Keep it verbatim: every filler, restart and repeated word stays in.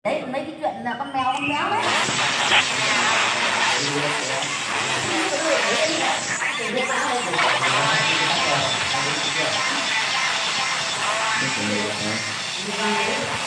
Đấy mấy cái chuyện là con mèo con béo đấy. Cái